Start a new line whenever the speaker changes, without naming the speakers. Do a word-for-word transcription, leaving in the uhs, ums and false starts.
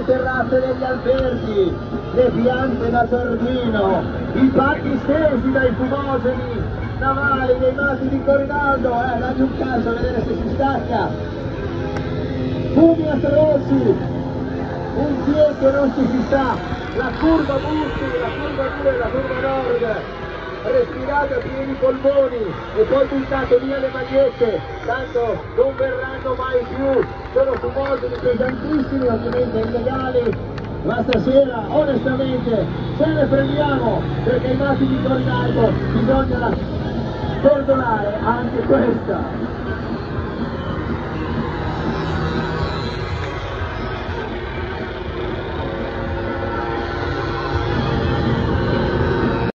le terrazze degli alberghi, le piante da giardino, i pacchi stesi dai fumogeni navali dei matti di Corinaldo, eh, dagli un caso a vedere se si stacca, fumi atroci, un piede che non ci si sta, la curva Bussi, la curva due, la curva nord, respirate a pieni polmoni e poi buttate via le magliette, tanto non verranno mai più, sono fumogeni pesantissimi, ovviamente illegali, ma stasera onestamente ce ne prendiamo, perché i matti di Corinaldo bisogna perdonare anche questa.